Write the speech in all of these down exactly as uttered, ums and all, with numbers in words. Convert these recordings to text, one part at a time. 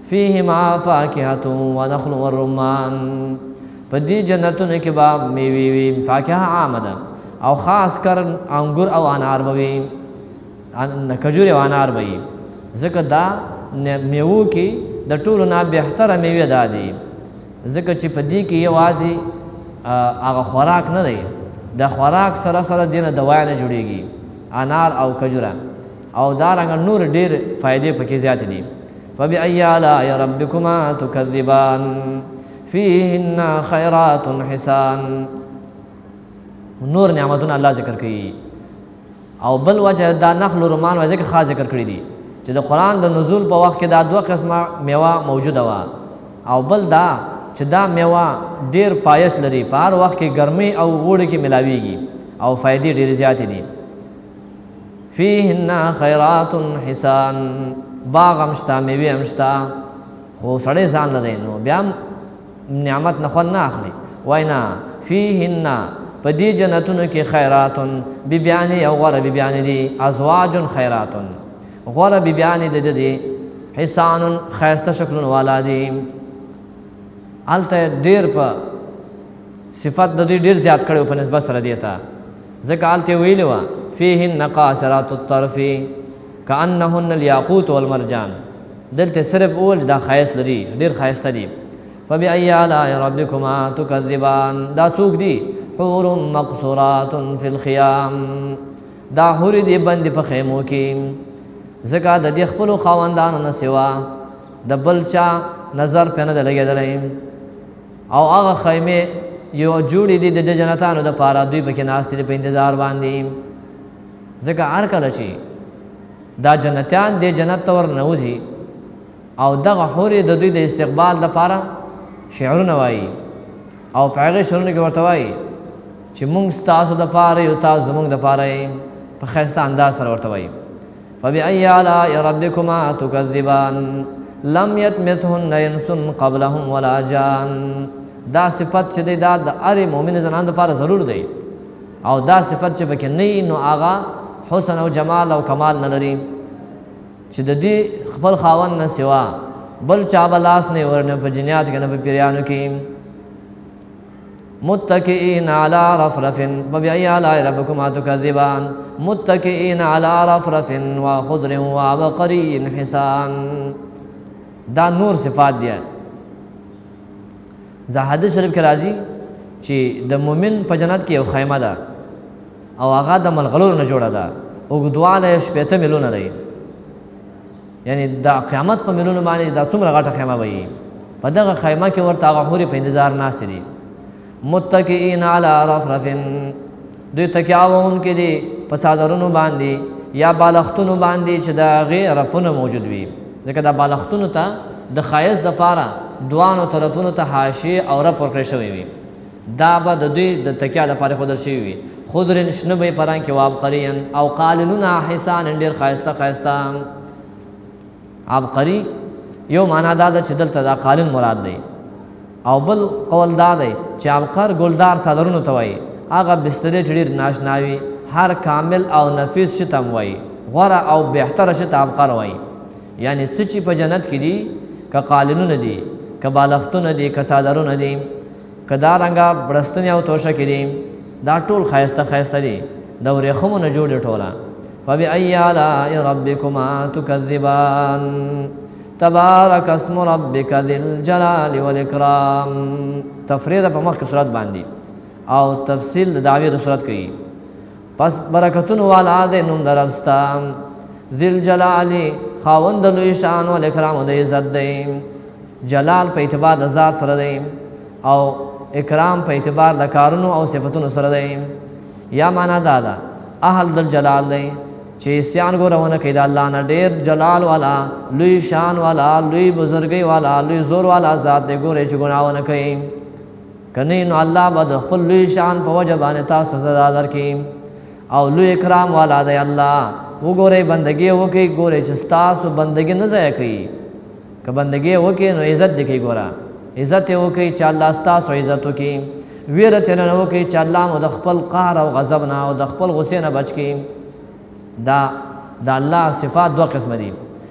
فیهما فاکهة ونخل والرمان په دې جنتونو کې به میوې وي فاکهه عامه ده او خاص کر انګور او انار به وي کجورې او انار به وي ځکه دا میوو کې د ټولو نه بهتره میوې دا دي ځکه چې په دې کې یوازې هغه خوراک نه دی د خوراک سره سره دې نه دوا نه جوړېږي انار او کجوره او دارنګه نور ډېر فایدې پکې زیاتې دي فبأي آلاء ربكما تكذبان فيهن خيرات حسان نور نعمتونه الله ذکر کوي او بل وجه دا نخل و رمان وجه کې خاص ذکر کړی دي چې د قرآن د نزول په وخت کې دا دوه قسمه میوه موجوده وه او بل دا چې دا میوه ډېر پایش لري په هر وخت کې ګرمۍ او اوړي کې ملاویږي او فایدې ډېرې زیاتې دي فیهن خیرات حسان باغ هم شته میوې هم شته خو سړی ځان نه دی نو بیا هم نعمت نه خوند نه اخلي وای نه فیهن په دې جنتونو کې خیراتن بیبیانې او غوره بیبیانې دي ازواجن خیراتن غوره بیبیانې د دې حسان ښایسته شکلونه والا دي هلته ډېر په صفت د دې ډېر زیات کړی په نسبت سره دې ته ځکه هلته ویلې وه فیهن قاصرات الطرف کأنهن الیاقوت والمرجان دلته صرف اول دا ښایست لري ډېر ښایسته دي فبأي آلاء ربكما تكذبان دا څوک دي حور مقصورات فی الخیام دا حورې دي بندې په خیمو کې ځکه د دې خپلو خاوندانو نه سوا د بل چا نظر پرې نه دی لګېدلی او هغه خیمې یو جوړې دي د جنتانو دپاره دوی پکې ناستې دي په انتظار باندې ځکه هر کله چې دا جنتیان دې جنت ته ورننوځي او دغه حورې د دوی د استقبال دپاره شعرونه وایي او په هغې شعرونو کې ورته وایي چې مونږ ستاسو دپاره یو تاسو زمونږ دپاره یې په ښایسته انداز سره ورته وایي فبأي آلاء ربكما تكذبان لم يطمثهن انس قبلهم ولا جان دا صفت چې دی دا د هرې مؤمنې زنانو دپاره ضرور دی او دا صفت چې پکې نه نو هغه حسن او جمال او کمال نه لري چې د دې خپل خاوند نه سوا بل چا به لاس نه ورنه په جنیات کې نه په پیریانو کې متکئین علی رفرف فبأي آلاء ربکما تکذبان متکئین علی رفرف وخضر وعبقری حسان دا نور صفات دي دا حدیث شریف کې راځي چې د مؤمن په جنت کې یو خیمه ده او هغه د ملغلرو نه جوړه ده اوږدوالی شپېته میلونه دی یعنی دا قیامت په میلونو باندې دا څومره غټه خیمه به وي په دغه خیمه کې ورته هغه حورې په انتظار ناستې دي متکئین علی رفرف دوی تکیه وهونکي دي په څادرونو باندې یا بالښتونو باندې چې د هغې رفونه موجود وي ځکه دا بالښتونو ته د ښایست دپاره دوانو طرفونو ته حاشیې او رپ ورکړی شوی وي دا به د دوی د تکیه دپاره ښودل شوي وي خضرن شنه به یې په رنګ کې وابقرین او قاللونه حسان ډېر ښایسته ښایسته عبقري یو معنا دا ده چې دلته دا قالن مراد دی او بل قول دا دی چې عبقر ګلدار څادرونو ته وایي هغه بسترې چې ډېر ناشنا وي هر کامل او نفیس شي ته هم وایي غوره او بهتره شي ته عبقر وایي یعنی څه چې په جنت کې دي که قالنونه دي که بالښتونه دي که څادرونه دي که دارنګه بړستنې او توشکې دي دا ټول ښایسته ښایسته دي د ورېښمو نه جوړې ټوله فبأي آلاء ربكما تكذبان تبارك اسم ربك ذي الجلال والإكرام تفرید په مخکې صورت باندې او تفصیل د دعوې د صورت کوي پس برکتونو والا دی نوم د رب ستا ذی الجلال خاوند د لوی شان والإکرام د عزت دی جلال په اعتبار د ذات سره دی او اکرام په اعتبار د کارونو او صفتونو سره دی یا معنا دا ده اهل د جلال دی چې عصیان ګورونه کوي د الله نه ډېر جلال والا لوی شان والا لوی بزرګۍ والا لوی زور والا ذات دی ګورئ چې ګناهونه کوي که نه نو الله به د خپل لوی شان په وجه باندې تاسو ته سزا درکړي او لوی اکرام والا دی الله وګورئ بندګي وکړئ ګورئ چې ستاسو بندګي نه ضایع کوي که بندګي وکړئ نو عزت دې کوي ګوره عزت یې وکړئ چې الله ستاسو عزت وکړي ویره ترې نه وکړئ چې الله مو د خپل قهر او غضب نه او د خپل غصې نه بچ کړي دا د الله صفات دوه قسمه دي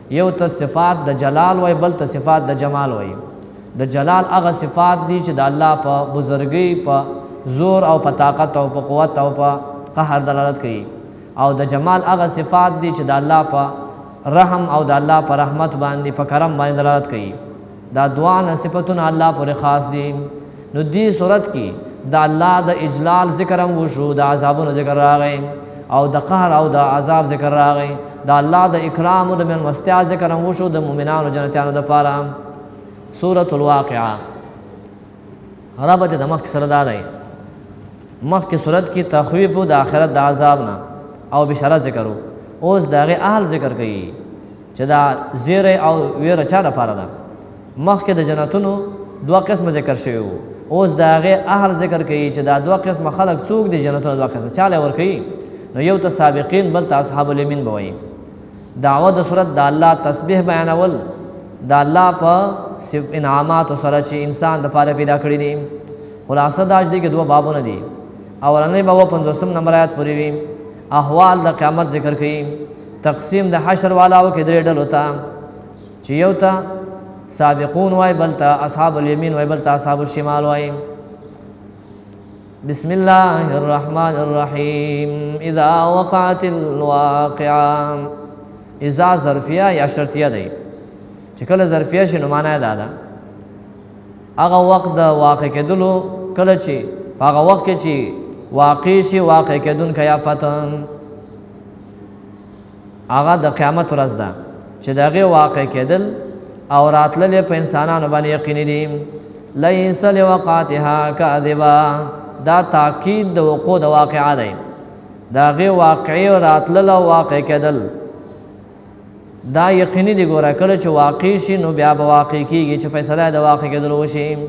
یو ته صفات د جلال وای بل ته صفات د جمال وای د جلال هغه صفات دي چې د الله په بزرګۍ په زور او په طاقت او په قوت او په قهر دلالت کوي او د جمال هغه صفات دي چې د الله په رحم او د الله په رحمت باندې په کرم باندې دلالت کوي دا دعا صفاتونه الله پورې خاص دي نو دې صورت کې د الله د اجلال ذکر هم وشو د عذابونو ذکر راغی او د قهر او د عذاب ذکر راغی د الله د اکرام او د میلمستیا ذکر هم وشو د مؤمنانو جنتیانو دپاره سورة الواقعه ربط د مخکې سره دا دی مخکې صورت کې تخویف د آخرت د عذاب نه او بشارت ذکر اوس د هغې اهل ذکر کوي چې دا زیری او ویره چا دپاره ده مخکې د جنتونو دوه قسمه ذکر شوي وو اوس د هغې اهل ذکر کوي چې دا دوه قسمه خلک څوک دي جنتونه دوه قسمه چاله ورکوي نو یو ته سابقین بل ته اصحاب الیمین به وایي دعوه د صورت د الله تسبیح بیانول د الله په انعاماتو سره چې انسان دپاره پیدا کړي دي خلاصه دا چې کې دوه بابونه دي اولنی به اووه پنځوسم نمبر آیات پورې وي احوال د قیامت ذکر کوي تقسیم د حشر والاو کې درې ډلو ته چې یو ته سابقون وای بل ته اصحاب الیمین وای بل ته اصحاب الشمال وای بسم الله الرحمن الرحیم اذا وقعت الواقعه اذا ظرفیه یا شرطیه دی چې کله ظرفیه شي نو معنا یې دا ده هغه وخت د واقع کېدلو کله چې هغه وخت کې چې واقع شي واقع کېدونکی آفت هغه د قیامت ورځ ده چې د هغې واقع کېدل او راتللې په انسانانو باندې یقیني دي لیس لوقعتها کاذبه دا تاکید د وقوع د واقعه دی د هغې واقعي راتلل او واقع کېدل دا یقیني دي ګوره کله چې واقع شي نو بیا به واقع کېږي چې فیصله د واقع کېدلو وشي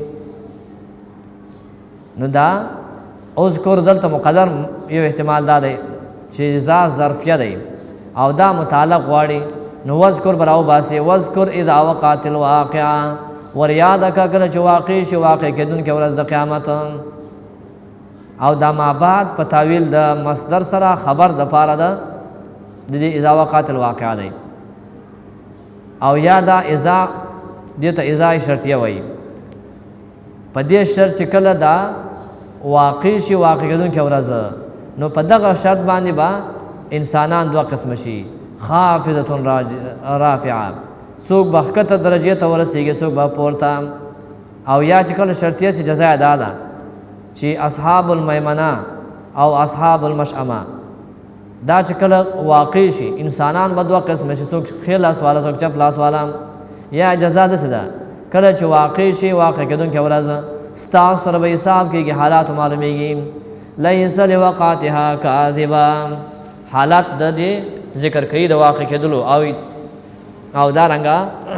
نو دا اذکر دلته مقدر یو احتمال دا دی چې ذا ظرفیه دی او دا متعلق غواړي نو وذکر براو باسي وذکر اذا وقعت الواقعه ور یاد کا کله چې واقع شي واقع کېدونکې ورځ د قیامت او دا ما بعد په تاویل د مصدر سره خبر د پاره ده د دې اذا وقعت الواقعه دی او یا دا اذا دې ته اذا شرطیه وایي په دې شرط چې کله دا واقع شي واقع کېدونکې ورځ نو په دغه شرط باندې به انسانان دوه قسم شي خافضة رافعه څوک به ښکته درجې ته ورسېږي څوک به پورته او یا چې کله شرطیه سي جزا دا ده چې اصحاب المیمنه او اصحاب المشأمه دا چې کله واقع شي انسانان به دوه قسم شي څوک ښی لاس والا څوک چپ لاس والا یا جزا داسې ده کله چې واقع شي واقع کېدونکې ورځ ستاسو سره به حساب کېږي حالات معلومیږي لیس لوقعتها کاذبه حالات د دې ذکر کوي د واقع کېدلو او او دارنګه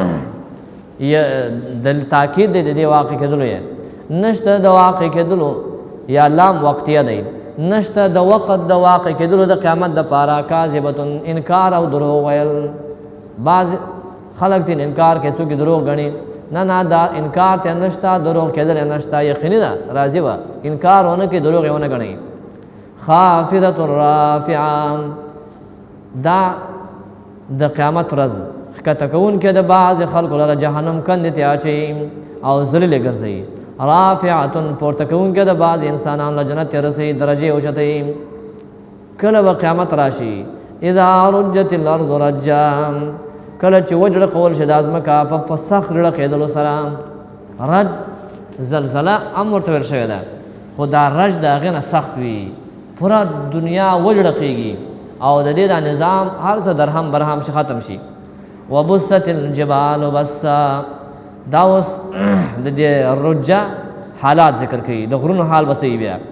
د تاکید دی د دې واقع کېدلو یې نشته د واقع کېدلو یا لام وقتیه دی نشته د وقت د واقع کېدلو د قیامت دپاره کاذبه انکار او دروغ ویل بعض خلک تین انکار کوي څوک دروغ ګڼي نه نه دا انکار ته نشته دروغ کېدل نشته یقیني ده راضي به انکار ونه کې دروغ یې ونه ګڼئ خافضة رافعه دا د قیامت ورځ ښکته کوونکې د بعضې خلکو لره جهنم کندې ته اچوي او ذلیلې ګرځوي رافعة پورته کوونکې د بعضې انسانانو له جنت ته رسوي درجې اوچتوي کله به قیامت راشي اذا رجت الارض رجا کله چې وجړه کول شي د ځمکه په سخت زړه کېدلو سره رج زلزله هم ورته ویل شوې ده خو دا رج د هغې نه سخت وي پوره دنیا وجړه کېږي او د دې دا نظام هر څه درهم برهم شي ختم شي وبست الجبال بسا دا اوس د دې رجه حالات ذکر کوي د غرونو حال به صحیح بیا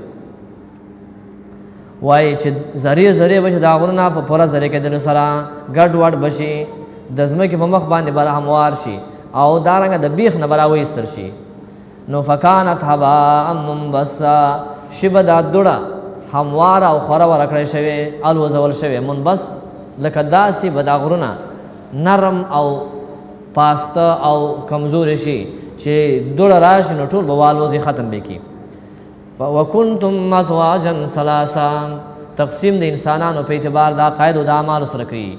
وایي چې ذرې ذرې به چې دا غرونه په پوره ذرې کېدلو سره ګډ وډ به شي د ځمکې په مخ باندې به هموار شي او دارنګه د بیخ نه به راوایستل شي نو فکانت هباء منبثا شي به دا دوړه همواره او خوره وره کړی شوې الوځول شوې منبث لکه داسې به دا غرونه نرم او پاسته او کمزورې شي چې دوړه راشي نو ټول به والوځي ختم به کړي وکنتم مزواجا ثلاثا تقسیم د انسانانو په اعتبار د عقایدو د اعمالو سره کوي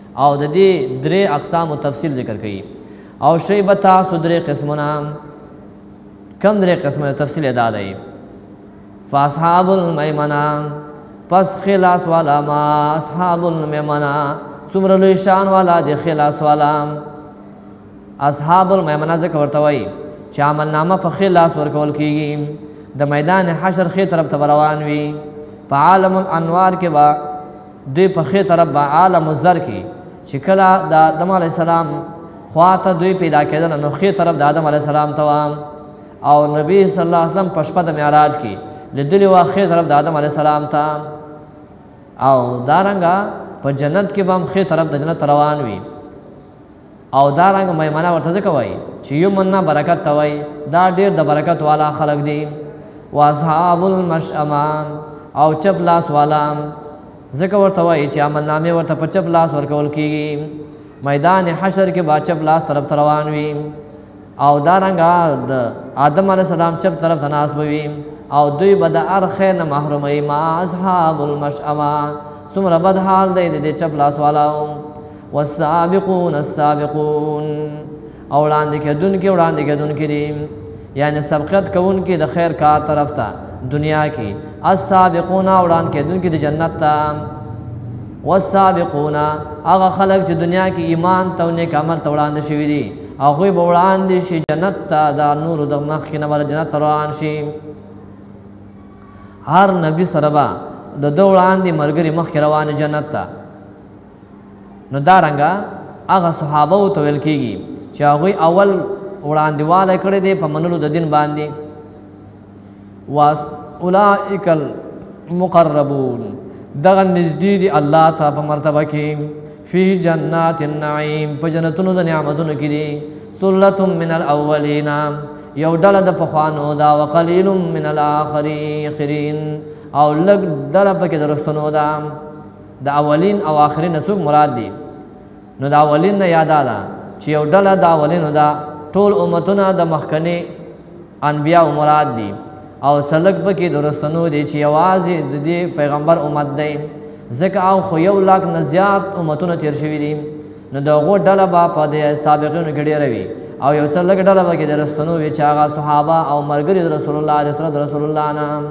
او د دې درې اقسام تفصیل ذکر کړي او شی به تاسو درې قسمونه کم درې قسمه تفصیل ادا دی فاصحاب المیمنه پس خلاص والا ما اصحاب المیمنه څومره لوی شان والا دی خلاص والا اصحاب المیمنه ځکه ورته وایي چې عمل نامه په خلاص ورکول کېږي د میدان حشر ښې طرف ته روان وي په عالم الانوار کې به دوی په ښې طرف به عالم الذر کې چې کله د آدم علیه السلام خوا ته دوی پیدا کېدل نو ښې طرف د آدم علیه السلام ته وه او نبی صلی الله علیه وسلم په شپه د معراج کې لیدلې وه ښې طرف د آدم علیه السلام ته او دارنګه په جنت کې به هم ښې طرف د جنت روان وي او دارنګه میمنه ورته ځکه وایي چې یمنه برکت ته وایي دا ډېر د برکت والا خلک دي واصحاب المشأمه او چپ لاس والا ځکه ورته وایي چې عمل نامې ورته په چپ لاس ورکول کېږي میدان حشر کې به چپ لاس طرف ته روان وي او دارنګه د آدم علیه السلام چپ طرف ته ناست به وي او دوی به د هر خیر نه محروموي ما اصحاب المشأمه څومره بد حال دی د دې چپ لاس والاو والسابقون السابقون او وړاندې کېدونکي وړاندې کېدونکي دي یعنی سبقت کوونکي د خیر کار طرف ته دنیا کې السابقون وړاندې کېدونکي د جنت ته والسابقون هغه خلک چې دنیا کې ایمان ته او نیک عمل ته وړاندې شوي دي هغوی به وړاندې شي جنت ته د نورو د مخکې نه به جنت ته روان شي هر نبي سره به د ده وړاندې ملګري مخکې روانې جنت ته نو دارنګه هغه صحابه ته ویل کېږي چې هغوی اول وړاندېوالی کړی دی په منلو د دین باندې واس اولئک المقربون دغه نږدې دي الله ته په مرتبه کې فی جنات النعیم په جنتونو د نعمتونو کې دي ثلة من الاولین یو ډله د پخوانو دا وقلیل من الاخرین او لږ ډله پکې د رستنو ده د اولین او آخرین څوک مراد دي نو د اولین نه یاده ده چې یو ډله د اولینو ده ټول امتونه د مخکني انبیاء مراد دي او څلک پکې د رستنو دي چې یوازې د دې پیغمبر امت دی ځکه او خو یو لاک نه زیات امتونه تیر شوي دي نو د هغو ډله به په د سابقینو کې ډېره وي او یو څلک ډله به کې د رستنو وي چې هغه صحابه او ملګري د رسول الله علیه وسلم د رسول الله نه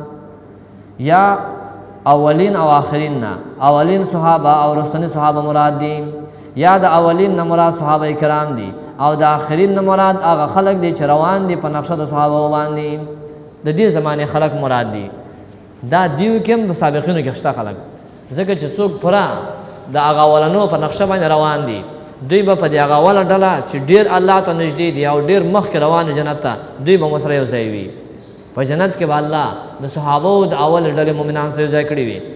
یا اولین او آخرین نه اولین صحابه او رستنی صحابه مراد دي یا د اولین نه مراد صحابه کرام دي او د آخرین نه مراد هغه خلک دي چې روان دي په نقشه د صحابه باندې د دې زمانې خلک مراد دي دا دیو کې هم د سابقینو کې شته خلک ځکه چې څوک پوره د هغه اولنو په نقشه باندې روان دي دوی به په دې هغه اوله ډله چې ډېر الله ته نږدې دي او ډېر مخکې روان جنت ته دوی به ورسره یو ځای وي په جنت کې به الله د صحابو د اول ډلې مؤمنان سره یو ځای کړي وي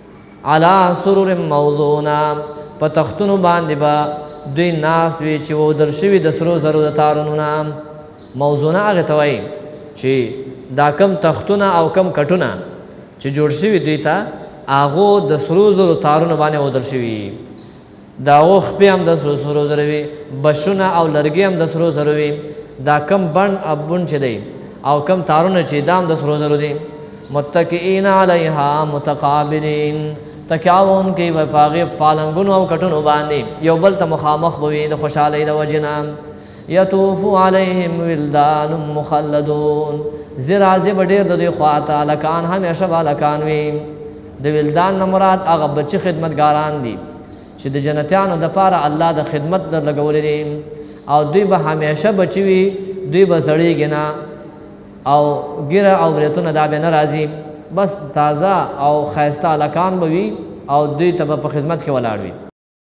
علی سرور موضونه په تختونو باندې به دوی ناست وي چې ودر شوي د سرو زرو د تارونو نه موضونه هغې ته وایي چې دا کم تختونه او کم کټونه چې جوړ شوي دوی ته هغو د سرو زرو تارونو باندې ودر شوي د هغو خپې هم د سرو زرو وي بشونه او لرګي هم د سرو زرو وي دا کم بڼ بڼ چې دی او کم تارونه چې دام د سرو زرو دي متکئین علیها متقابلین تکیاون کې به په هغې پالنګونو او کټونو باندې یو بل ته مخامخ به وي د خوشحالۍ د وجې نه یطوف علیهم ولدان مخلدون زی راځي به ډېر د دوی خوا ته هلکان همیشه به هلکان وي د ولدان نه مراد هغه بچي خدمتګاران دي چې د جنتیانو دپاره الله د خدمت در لګولی دي او دوی به همیشه بچي وي دوی به زړېږي نه او ګیره او بریتونه دا به نه راځي بس تازه او ښایسته هلکان به وي او دوی ته به په خدمت کې ولاړ وي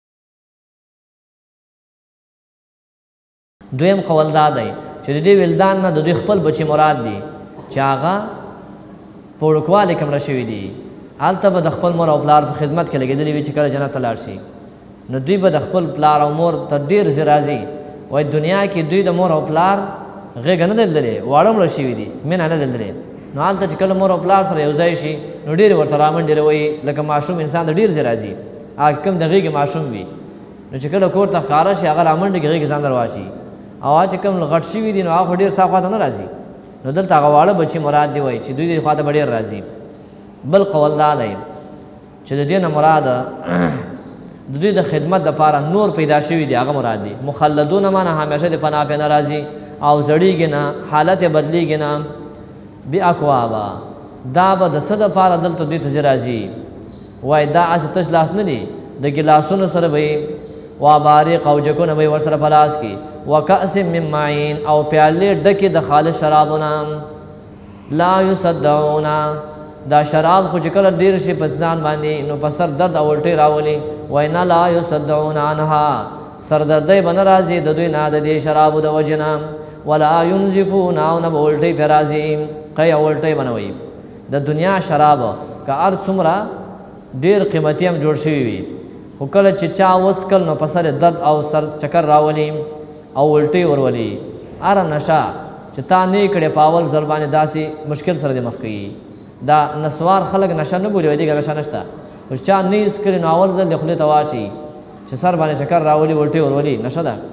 دویم قول دا دی چې د دې ولدان نه د دوی خپل بچي مراد دي چې هغه په وړوکوالي کې مړه شوي دي هلته به د خپل مور او پلار په خدمت کې لګېدلي وي چې کله جنت ته لاړ شي نو دوی به د خپل پلار او مور ته ډېر زر راځي وایي دنیا کې دوی د مور او پلار غېږه نه دلدلې واړه مړه شوي دي مینه نه دلدلې نو هلته چې کله مور او پلار سره یو ځای شي نو ډېرې ورته رامنډې وایي لکه ماشوم انسان ته ډېر زر راځي هغه کوم د غېږې ماشوم وي نو چې کله کور ته ښکاره شي هغه رامنډې کې غېږې ځان درواشي او هغه چې کوم غټ شوي دي نو هغه خو ډېر ستا خوا ته نه راځي نو دلته هغه واړه بچي مراد دي وایي چې دوی دې خوا ته به ډېر راځي بل قول دا دی چې د دې نه مراد د دوی د خدمت دپاره نور پیدا شوي دي هغه مراد دي مخلدون معنی همیشه د پناه پې نه راځي او زړیږي نه حالت یې بدلیږي نه باکوابا دا به د څه دپاره دلته دوی ته ځي راځي وایي دا هسې تش لاس نه دي د ګلاسونو سره به یې وابارق او جکونه به یې ورسره په لاس کې وکأس من معین او پیالې ډکې د خالص شرابونه لا یصدعون دا شراب خو چې کله ډېر شي په ځان باندې نو په سر درد او الټۍ راولي وایي نه لا یصدعون عنها سردردۍ به نه راځي د دوی نه د دې شرابو د وجې نه ولا ينزفون او نه به الټۍ پرې راځي قی او الټۍ به نه وي د دنیا شراب که هر څومره ډېر قیمتي هم جوړ شوي وي خو کله چې چا وڅکل نو په سر درد او سر چکر راولي او الټۍ ورولي هره نشه چې تا نه یې کړې په اول ځل باندې داسې مشکل سره دې مخ کوي دا نسوار خلک نشه نه بولي وایي دې نشه نشته خو چا نه یې څکلې نو اول ځل دې خولې ته واچي چې سر باندې چکر راولي الټۍ ورولي نشه ده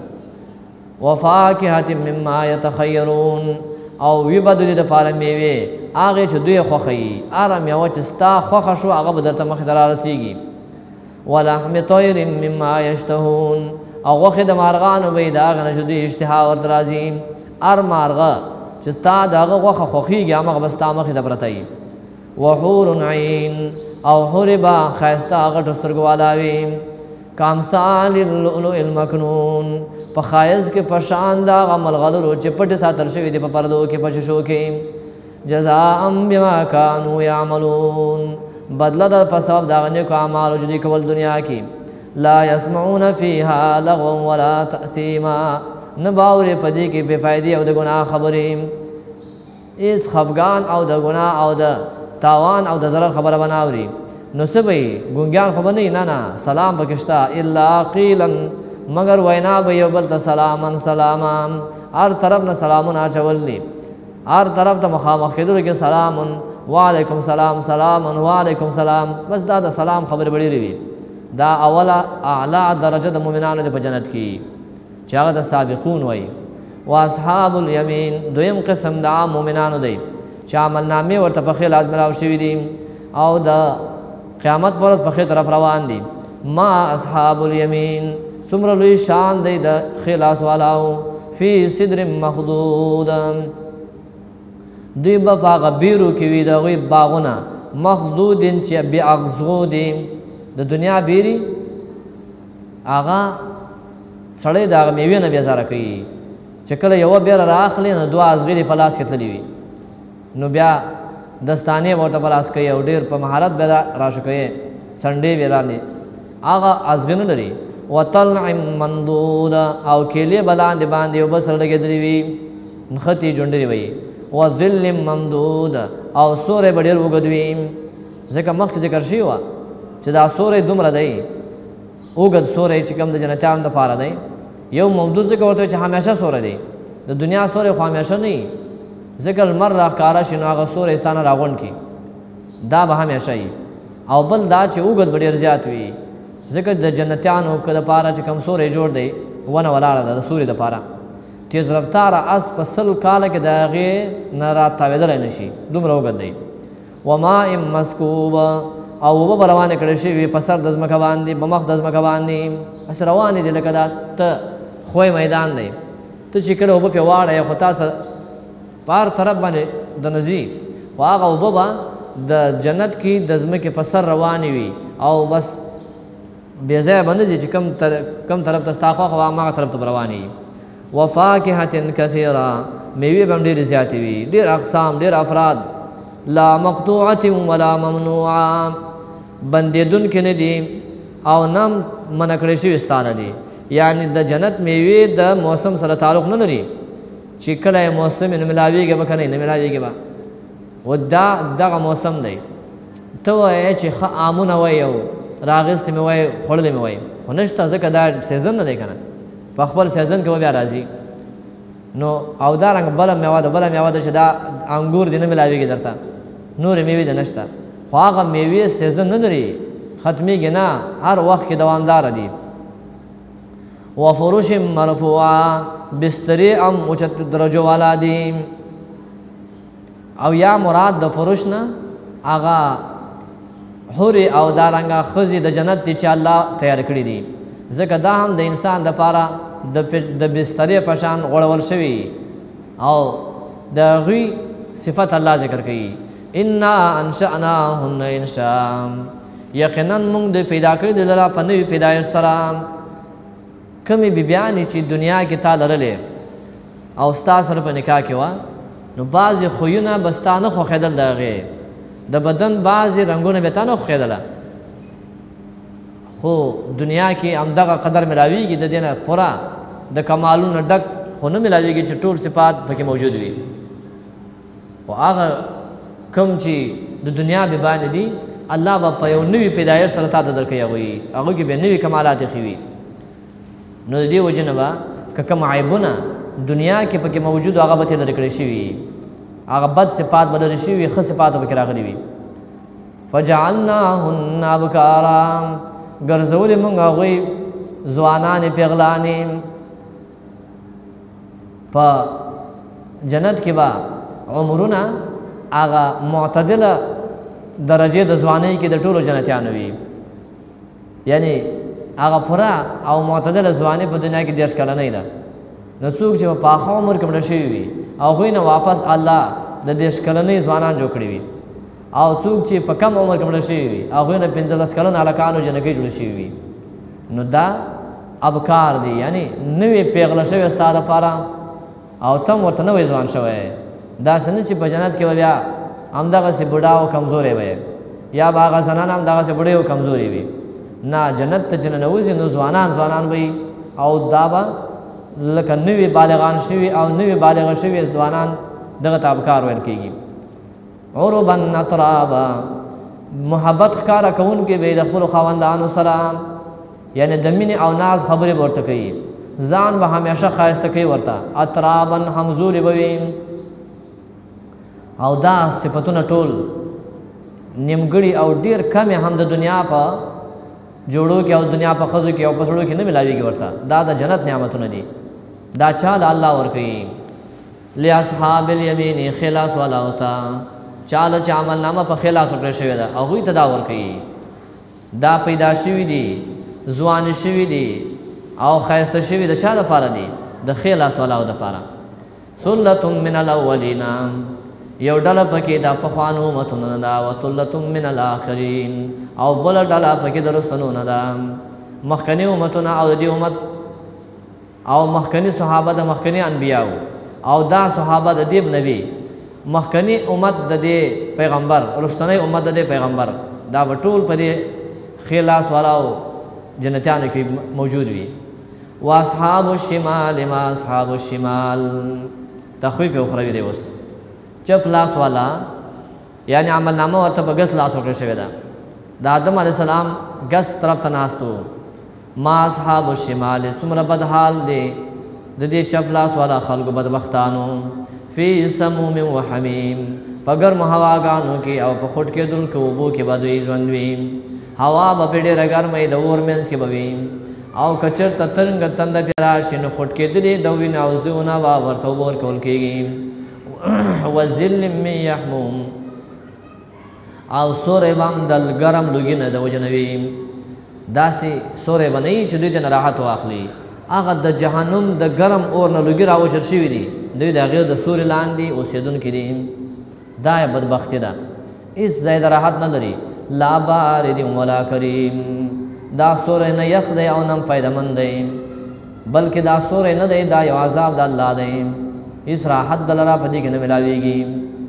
وفاکهة مما یتخیرون او وی به دوی دپاره میوې هغې چې دوی یې خوښوي هره میوه چې ستا خوښه شو هغه به درته مخې ته رارسېږي ولحم طیر مما یشتهون او غوښې د مارغانو به یې د هغه نه چې دوی اشتها ورته راځي هر مارغه چې تا د هغه غوښه خوښېږي همغه به ستا مخې ته پرته وي وحور عین او حورې به ښایسته غټو سترګو والا وي کامثال اللؤلؤ المکنون په ښایست کې په شان د هغه ملغلرو چې پټې ساتل شوي دي په پردو کې په شیشو کې جزاء بما کانوا یعملون بدله ده په سبب د هغه نیکو اعمالو چې دوی کول دنیا کې لا یسمعون فیها لغوا ولا تأثیما نه به اورې په دې کې بېفایدې او د ګناه خبرې هېڅ خفګان او د ګناه او د تاوان او د ضرر خبره به نه اوري نو څه به یې ګونګیان خو به نه نه نه سلام پکې شته الا قیلا مگر وینا به یو بل ته سلاما سلاما هر طرف نه سلامونه اچول دي هر طرف ته مخامخ کېدلو کې سلام وعلیکم سلام سلام وعلیکم سلام بس دا د سلام خبرې به ډېرې وي دا اوله اعلی درجه د مؤمنانو دی په جنت کې چې هغه د سابقون وایي واصحاب الیمین دویم قسم د عام مؤمنانو دی چې عملنامې ورته په ښې لاس ملاو شوي دي او د قیامت پر ورځ په ښې طرف روان دي ما اصحاب الیمین څومره لوی شان دی د ښې لاس والاو فی صدر مخضود دوی به په هغه بیرو کې وي د هغوی باغونه مخضودین چې بې اغزغو دي د دنیا بیري هغه سړی د هغه میوې نه بیزاره کوي چې کله یوه بیره رااخلي نو دوه ازغې دې په لاس کې تللي وي نو بیا دستانې به ورته په لاس کوي او ډېر په مهارت به راشو کوي څنډې به راندې هغه ازغې نه لري وطلع ممدود او کیلې به لاندې باندې یو بل سره لګېدلې وي نښتې جونډرې به وي وظل ممدود او سوری به ډېر اوږد وي ځکه مخکې ذکر شوي وه چې دا سوری دومره دی اوږد سوری چې کوم د جنتیانو دپاره دی یو ممدود ځکه ورته چې همیشه سوری دی د دنیا سوری خو همیشه نه وي ځکه لمر راښکاره شي نو هغه سوری ستا نه راغونډ کړي دا به همیشه وي او بل دا چې اوږد به ډېر زیات وي ځکه د جنتیانو که دپاره چې کوم سوری جوړ دی ونه ولاړه ده د سوري دپاره تیز رفتاره اس په سل کاله کې د هغې نه راتاوېدلی نه شي دومره اوږد دی وماء مسکوب او اوبه به روانې کړې شوي په سر د ځمکه باندې په مخ د ځمکه باندې هسې روانې دي لکه دا ته خوی میدان دی ته چې کله اوبه پرې واړی خو تا سره په هر طرف باندې د نځي خو هغه اوبه به د جنت کې د ځمکې په سر روانې وي او بس بې ځایه به نه ځي چې کم طرف ته ستا خوښ وه هماغه طرف ته به روانې وي وفاکهة کثیره میوې به هم ډېرې زیاتې وي ډېر اقسام ډېر افراد لا مقطوعة ولا ممنوعه بندېدونکې نه دي او نه منع کړی شوي ستا نه دي یعنې د جنت میوې د موسم سره تعلق نه لري چې کله یې موسم یې نه ملاویږي به که نه یې نه ملاویږي به و دا دغه موسم دی ته وایې چې ښه آمونه وایي او راغېستې مې وایي خوړلې مې وایي خو نشته ځکه دا سیزن نه دی که نه په خپل سیزن کې به بیا راځي نو او دارنګه بله میوه ده بله میوه ده چې دا انګور دې نه ملاویږي درته نورې میوې ده نشته خو هغه میوې سیزن نه لري ختمیږي نه هر وخت کې دوامداره دي وفروش مرفوعه بسترې هم اوچت درجو والا دي او یا مراد د فروش نه هغه حورې او دارنګه ښځې د جنت دي چې الله تیار کړي دي ځکه دا هم د انسان دپاره د بسترې په شان غوړول شوي او د هغوی صفت الله ذکر کوي انا انشأناهن انشاء یقینا موږ د پیدا کړي د لره په نوي پیدایش سره کمې بیبیانې چې دنیا کې تا لرلې او ستا سره په نکاح کې وه نو بعضې خویونه به ستا نه خوښېدل د هغې د بدن بعضې رنګونه به تا نه خوښېدله خو دنیا کې همدغه قدر ملاویږي د دې نه پوره د کمالونو ډک خو نه ملاویږي چې ټول صفات پکې موجود وي خو هغه کوم چې د دنیا بیبیانې دي الله به په یو نوي پیدایش سره تا ته درکوي هغوی هغوی کې به نوي کمالات ایښي وي نو د دې وجې نه به که کوم عیبونه دنیا کې پکې موجود هغه به ترې لرې کړی شوي هغه بد صفات به لرې شوي ښه صفات به پکې راغلي وي فجعلناهن ابکارا ګرځولې موږ هغوی ځوانانې پیغلانې په جنت کې به عمرونه هغه معتدله درجې د ځوانۍ کې د ټولو جنتیانو وي یعنی هغه پوره او معتدله ځواني په دنیا کې دېرش کلنۍ ده نو څوک چې په پاخه عمر کې مړه شوي وي هغوی نه واپس الله د دېرش کلنۍ ځوانان جوړ کړي وي او څوک چې په کم عمر کې مړه شوي وي هغوی نه پنځلس کلن هلکانو جنکۍ جوړې شوي وي نو دا ابکار دی یعنی نوې پیغله شوې ستا دپاره او ته هم ورته نوی ځوان شوی داسې نه چې په جنت کې به بیا همدغسې بوډا او کمزوری به یا به هغه زنان هم دغسې بوډۍ او کمزوري وي نه جنت ته چې ننوځي نو ځوانان ځوانان به او دا به لکه نوي بالغان شوي او نوي بالغه شوي ځوانان دغه ته ابکار ویل کېږي عربا اترابا محبت ښکاره کوونکې به د خپلو خاوندانو سره یعنی د مینې او ناز خبرې به ورته کوي ځان به همیشه ښایسته کوي ورته اترابا همزورې به وي او دا صفتونه ټول نیمګړي او ډېر کم هم د دنیا په جوړو کې او دنیا په ښځو کې او په سړو کې نه ملاویږي ورته دا د جنت نعمتونه دي دا چا د الله ورکوي لاصحاب الیمین خلاص والا ہوتا چاله چې عمل نامه په خلاص وکړی شوې ده هغوی ته دا ورکوي دا پیدا شوي دي ځوان شوي دي او ښایسته شوي د چا دپاره دي د خلاص والاو دپاره ثلة من الاولین یو ډله پکې دا پخوانو امتونو نه ده وثلة من الاخرین او بله ډله پکې د رستنو نه ده مخکني امتونه او د دې امت او مخکني صحابه د مخکني انبیاو او دا صحابه د دې نبی مخکني امت د دې پیغمبر رستنی امت د دې پیغمبر دا به ټول په دې خلاص والاو جنتیانو کې موجود وي واصحاب الشمال ما اصحاب الشمال تخویف اخروی دی اوس چپ لاس والا یعنی عمل نامه ورته په ګس لاس ورکړل شوې ده د آدم علیه السلام ګس طرف ته ناستو ما اصحاب الشمال څومره بد حال دی د دې چپ لاس والا خلکو بدبختانو فی سموم و حمیم په ګرمو هواګانو کې او په خوټ کېدونکو اوبو کې به دوی ژوند وي هوا به پرې ډېره ګرمه د اور منځ کې به وي او که چېرته تنګه تنده پرې راشي نو خوټ کېدلې د وینې او زونه به ورته اوبه ورکول کېږي وظل من یحموم او سوری به هم د ګرم لوګي نه د وجه نه وي داسې سوری به نه وي چې دوی ته نه راحت واخلي هغه د جهنم د ګرم اور نه لوګي راوچل شوي دي دوی د هغې د سوري لاندې اوسېدونکي دي دا یې بدبختي ده هېڅ ځای د راحت نه لري لا بارد ولا کریم دا سوری نه یخ دی او نه فایدهمند دی بلکې دا سوری نه دی دا یو عذاب د الله دی هېڅ راحت د لره په دې کې نه میلاویږي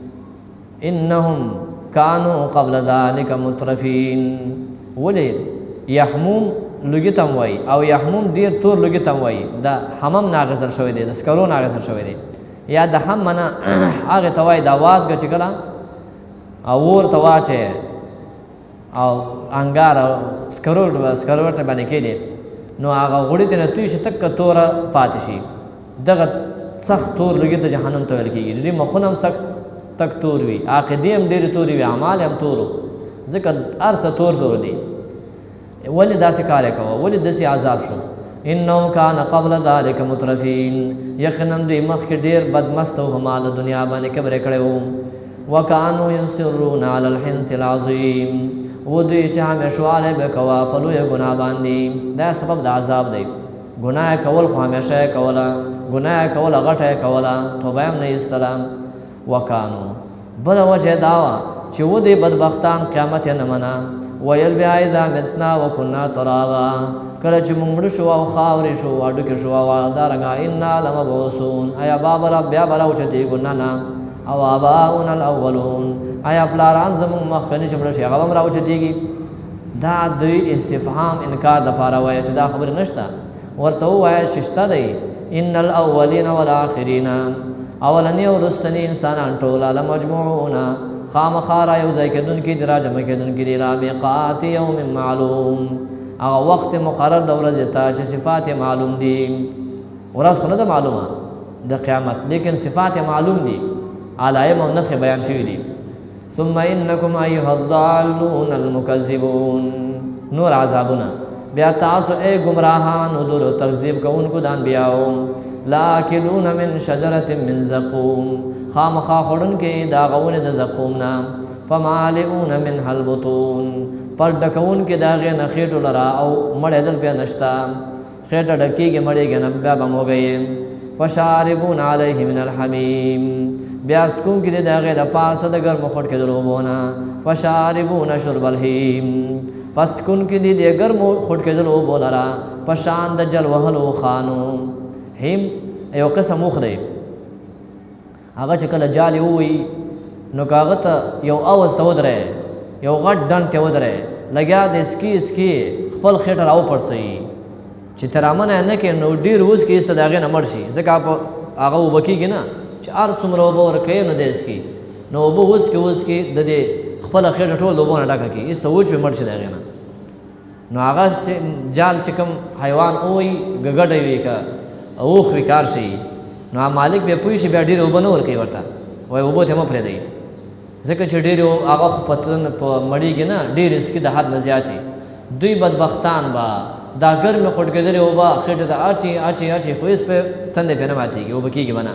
انهم کانو قبل ذلک مترفین ولې یحموم لوګي ته هم وایي او یحموم ډېر تور لوګي ته هم وایي د حمم نه اخیستل شوی دی د سکرو نه اخیستل شوی دی یا د هم نه هغې ته وایي دا وازګه چې کله اور ته واچوې او انګار او سکرو سکرو ورته باندې کېدې نو هغه غوړي ته نه توی شي تکه توره پاتې شي دغه سخت تور لوګي ته جهنم ته ویل کېږي د دې مخونه هم سخت تک تور وي عقیدې هم ډېرې تورې وي اعمال هم تورو ځکه هر څه تور زور دی ولې داسې کار یې کوه ولې داسې عذاب شو انهم کان قبل ذلک مترفین یقینا دوی مخکې ډېر بدمست او هماله دنیا باندې کبر یې کړی و وکانو یصرون علی الحنث العظیم و دوی چې همیشوالی به کوه په لویه ګناه باندې دا سبب د عذاب دی ګناه کول خو همیشه یې کوله ګناه کول غټه یې کوله توبه هم نه ایستله وکانو بله وجه دا وه چې و دې بدبختان قیامت یې نه منه ویل بیا اذا متنا وکنا ترابا کله چې موږ مړه شو او خاورې شو هډوکې شو او دارنګه انا لمبعوثون آیا بابا بیا به راوچتېږو نه نه او آباؤنا الاولون آیا پلاران زموږ مخکني چې مړه شي هغه به هم راوچتېږي دا دوی استفهام انکار دپاره وایه چې دا خبرې نشته ورته ووایه چې شته دی ان الاولین والآخرین اولني او وروستني انسانان ټوله لمجموعون خامخا را یو ځای کېدونکي دي را جمع کېدونکي دي را میقات یوم معلوم هغه وخت مقرر د ورځې ته چې صفات معلوم دي ورځ خو نه ده معلومه د قیامت لیکن صفات معلوم دي علایم او نښې بیان شوي دي ثم انکم ایها الضالون المکذبون نور عذابونه بیا تاسو ای گمراهانو دلو تکذیب کوونکو د انبیاو لاکلون من شجرة من زقوم خامخا خوړونکي د هغه ونې د زقوم نه فمالئون منها البطون پر ډکوونکي د هغې نه خېټو لره او مړېدل بیا نشته خېټه ډکېږي مړېږي نه بیا به موږی فشاربون علیه من الحمیم بیا څکونکي دي د هغې د پاسه د ګرمو خوټ کېدلو اوبو نه فشاربون شرب الهیم پس څکونکي دي د ګرمو خوټ کېدلو اوبو لره په شان د جل وهلو خانو هیم یو قسم اوښ دی هغه چې کله جالې ووي نو که هغه ته یو اوز ته ودرې یو غټ ډنډ ته ودرې لګیا د اسکي اسکي خپل خېټه راوپړسوي چې ترامنه یې نه کړې نو ډېر اوس کې ایسته د هغې نه مړ شي ځکه په هغه اوبه کېږي نه چې هر څومره اوبه ورکوي نو دی اسکي نو اوبه اوس کې اوس کې د دې خپله خېټه ټول د اوبو نه ډکه کړي ایسته وچ وي مړ شي د هغې نه نو هغه جال چې کوم حیوان ووي ګګډی وي که اوښ وي کار شي نو مالک بیا پوه شي بیا ډېرې اوبه نه ورکوي ورته وایي اوبو ته مه پرېږدئ ځکه چې ډېرې هغه خو په مړېږي نه ډېرې اسکي د حد نه زیاتې دوی بدبختان به دا ګرمې خوټ کېدلې اوبه خېټې ته اچي اچي اچي خو هېڅ پې تندې پې نه ماتېږي اوبه کېږي به نه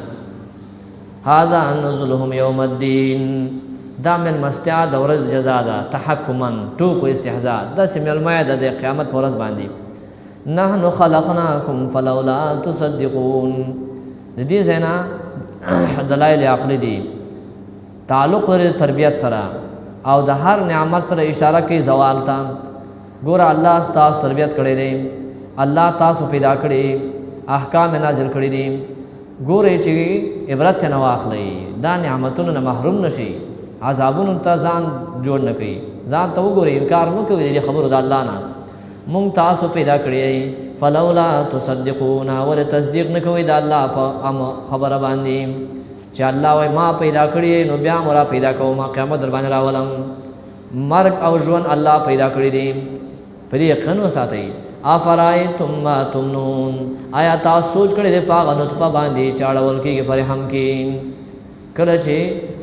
هذا نزلهم یوم الدین دا مېلمستیا د ورځ جزا ده تحکما ټوک و استهزاء داسې مېلمه ده د قیامت په ورځ باندې نحن خلقناکم فلولا تصدقون د دې ځای نه دلایل عقلي دي تعلق لري تربیت سره او د هر نعمت سره اشاره کوي زوال ته ګوره الله ستاسو تربیت کړی دی الله تاسو پیدا کړی احکام نازل کړي دي ګورئ چې عبرت نه واخلئ دا نعمتونو نه محروم نشئ عذابونو ته ځان جوړ نه کړئ ځان ته وګورئ انکار مه کوئ د خبرو د الله نه مونږ تاسو پیدا کړی فلولا تصدقون ولې تصدیق نه کوئ د الله په خبره باندې چې الله وایي ما پیدا کړی نو بیا مو را پیدا کوم ما قیامت در باندې راولم مرګ او ژوند الله پیدا کړی دی په دې یقین وساتئ افرایتم ما تمنون آیا تاسو سوچ کړی دی په هغه نطفه باندې چې اړول کېږي په رحم کې کله چې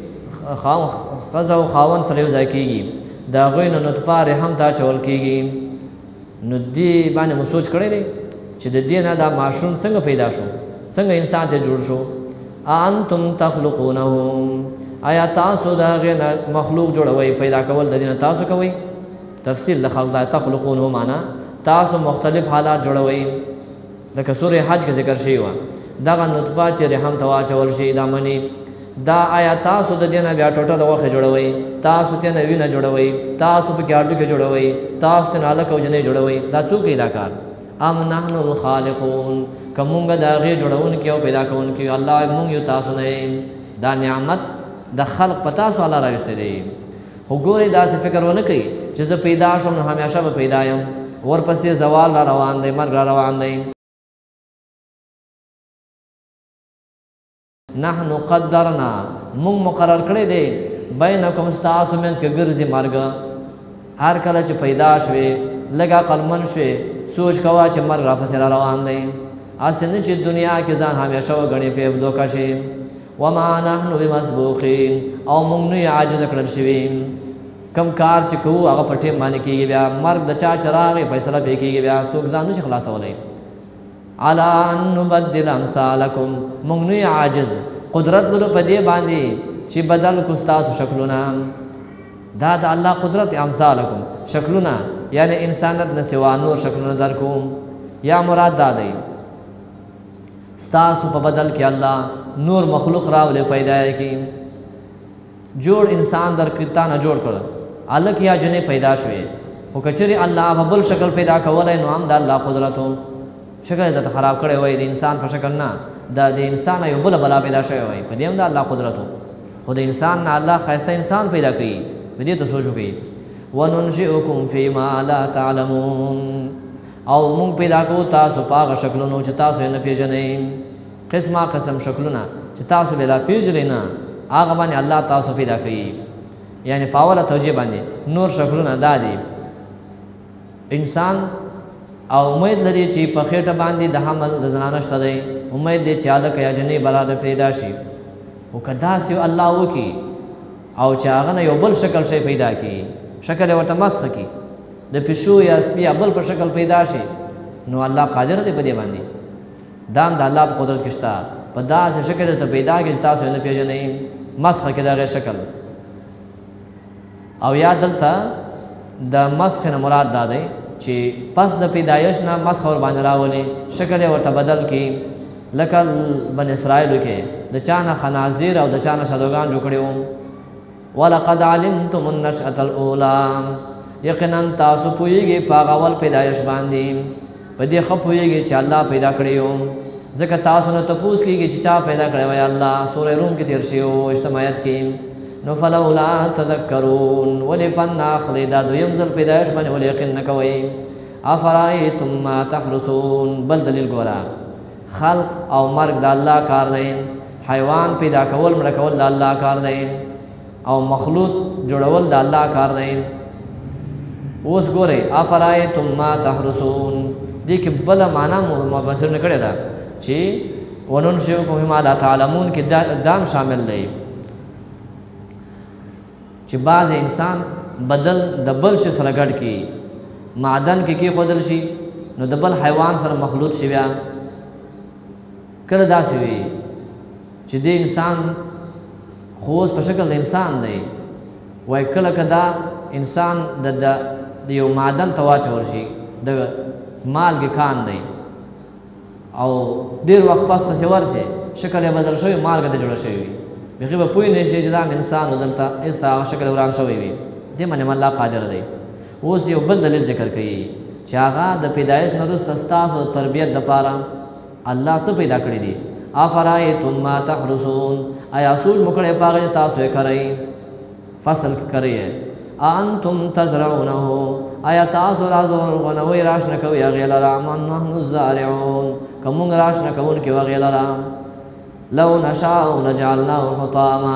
ښځه او خاوند سره یو ځای کېږي د هغوی نه نطفه رحم ته اچول کېږي نو دې باندې مو سوچ کړی دی چې د دې نه دا ماشوم څنګه پیدا شو څنګه انسان ته جوړ شو انتم تخلقونه آیا تاسو د هغې نه مخلوق جوړوئ پیدا کول د دې نه تاسو کوئ تفصیل د خلق دا تخلقونه معنا تاسو مختلف حالات جوړوئ لکه سورې حج کې ذکر شوي وه دغه نطفه چې رحم ته واچول شي دا مني دا آیا تاسو د دې نه بیا ټوټه د غوښې جوړوئ تاسو ترې نه وینه جوړوئ تاسو پکې هډوکې جوړوئ تاسو ترې نه هلک او جنۍ جوړوئ دا څوک کوي دا کار ام نحن الخالقون که مونږ د هغې جوړونکي او پیدا کوونکي الله وایي مونږ یو تاسو نه دا نعمت د خلق په تاسو الله راوستی دی خو ګورئ داسې فکر ونه کوي چې زه پیدا شم نو همیشه به پیدا یم ورپسې زوال را روان دی مرګ را روان دی نحنو قدرنا مونږ مقرر کړی دی بینکم ستاسو منځ کې ګرځي مرګ هر کله چې پیدا شوې لږ عقلمند شوې سوچ کوه چې مرګ راپسې را روان دی هسې نه چې دنیا کې ځان همیشه وګڼې په دوکه شي وما نحنو بمسبوقین او موږ نه یې عاجزه کړل شوي کم کار چې کوو هغه په ټیم باندې کېږي بیا مرګ د چا چې راغی فیصله پرې کېږي بیا څوک ځان نشي خلاصولی علی ان نبدل امثالکم موږ نه یې عاجز قدرت لرو په دې باندې چې بدل کړو ستاسو شکلونه دا د الله قدرت امثالکم شکلونه یعنی انسانیت نه سوا نور شکلونه درکوم یا مراد دا دی ستاسو په بدل کې الله نور مخلوق راولې پیدا کی جوړ انسان در کتا نه جوړ کړ الک یا جنې پیدا شوې او کچري الله په بل شکل پیدا کولای نو هم د الله قدرتو شکل د خراب کړي وای د انسان په شکل نه د انسان یو بل بلا پیدا شوی وای په دې هم د الله قدرتو خو د انسان نه الله خاصه انسان پیدا کړي دې ته سوچ وکړي وننشئکم فيما لا تعلمون او مونږ پیدا کوو تاسو په هغه شکلونو چې تاسو یې نه پیژنئ قسمه قسم شکلونه چې تاسو به لا پیژنئ نه هغه باندې الله تاسو پیدا کړي یعنی په اوله توجیه باندې نور شکلونه دا دي انسان او امید لري چې په خېټه باندې د حمل د زنانه شته دی امید دی چې هلک یا جنې بلا پیدا شي او که داسې الله وکړي او چې هغه نه یو بل شکل شی پیدا کړي شکل یې ورته مسخ کړي د پیشو یا سپي یا بل په شکل پیدا شي نو الله قادر دی په دې باندې دا هم د الله په قدرت کې شته په داسې شکل ته پیدا کړي چې تاسو یې نه پېژنئ مسخ کړي د هغې شکل او یا دلته د مسخ نه مراد دا دی چې پس د پیدایش نه مسخ ور باندې راولي شکل یې ورته بدل کړي لکه بن اسرائیلو کې د چا نه خنازیر او د چا نه شادوګان جوړ کړي وو ولقد علمتم النشأة الأولى یقینا تاسو پوهیږئ په هغه اول پیدایش باندې په دې ښه پوهیږئ چې الله پیدا کړی یو ځکه تاسو نه تپوس کېږي چې چا پیدا کړی وای الله سورې روم کې تېر شوی وو اجتماعیت کې نو فلولا تذکرون ولې فن اخلي دا دویم ځل پیدایش باندې ولې یقین نه کوئ افرایتم ما تحرثون بل دلیل ګوره خلق او مرګ د الله کار دی حیوان پیدا کول مړه کول د الله کار دی او مخلوط جوړول د الله کار دی اوس ګورئ افرایتم ما تحرثون دې کې بله معنا مفسرینو کړې ده چې وننشئکم فیما لا تعلمون کې دام شامل دی چې بعض انسان بدل د بل شي سره ګډ کړي معدن کې کېښودل شي نو د بل حیوان سره مخلوط شي بیا کله داسې وي چې د انسان خو اوس په شکل د انسان دی وایي کله که دا انسان د د یو معدن ته واچول شي د مالګې کان دی او ډېر وخت پس پسې ورشي شکل یې بدل شوی مالګه ته جوړه شوې وي بیخي به پوه نه شي چې دا انسان و دلته هېڅ ته هغه شکل وران شوی وي دې باندې الله قادر دی اوس یو بل دلیل ذکر کوي چې هغه د پیدایش نه وروسته ستاسو د تربیت دپاره الله څه پیدا کړي دي افرایتم ما تحرثون آیا سوچ مو کړی په هغه چې تاسو یې کرئ فصل کې کرئ انتم تزرعونه آیا تاسو راغونوئ راشنه کوئ هغې لره ام نحن الزارعون که موږ راشنه کوونکي و هغې لره لو نشاء لجعلناه حطاما